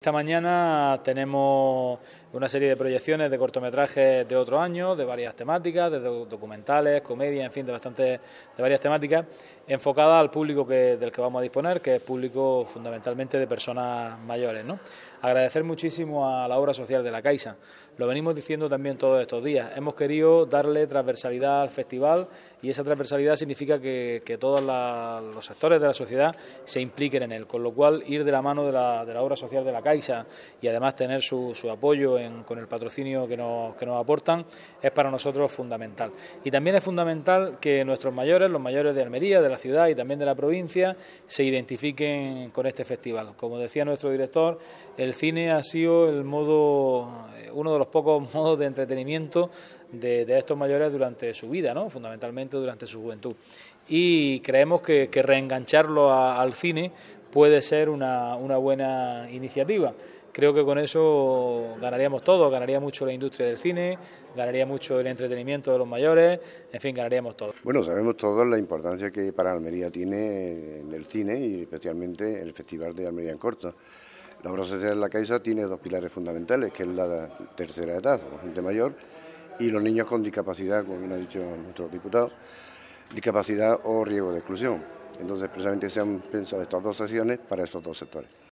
Esta mañana tenemos una serie de proyecciones de cortometrajes de otro año, de varias temáticas, de documentales, comedia, en fin, de varias temáticas, enfocadas al público del que vamos a disponer, que es público fundamentalmente de personas mayores, ¿no? Agradecer muchísimo a la obra social de la Caixa. Lo venimos diciendo también todos estos días. Hemos querido darle transversalidad al festival y esa transversalidad significa que todos los sectores de la sociedad se impliquen en él, con lo cual ir de la mano de la obra social de la Caixa y además tener su apoyo con el patrocinio que nos aportan es para nosotros fundamental. Y también es fundamental que nuestros mayores, los mayores de Almería, de la ciudad y también de la provincia, se identifiquen con este festival. Como decía nuestro director, el cine ha sido uno de los pocos modos de entretenimiento de estos mayores durante su vida, ¿no? Fundamentalmente durante su juventud. Y creemos que reengancharlo al cine puede ser una buena iniciativa. Creo que con eso ganaríamos todos, ganaría mucho la industria del cine, ganaría mucho el entretenimiento de los mayores, en fin, ganaríamos todos. Bueno, sabemos todos la importancia que para Almería tiene en el cine y especialmente el Festival de Almería en Corto. La obra social de la Caixa tiene dos pilares fundamentales, que es la tercera edad, la gente mayor, y los niños con discapacidad, como bien ha dicho nuestro diputado, discapacidad o riesgo de exclusión. Entonces, precisamente se han pensado estas dos sesiones para esos dos sectores.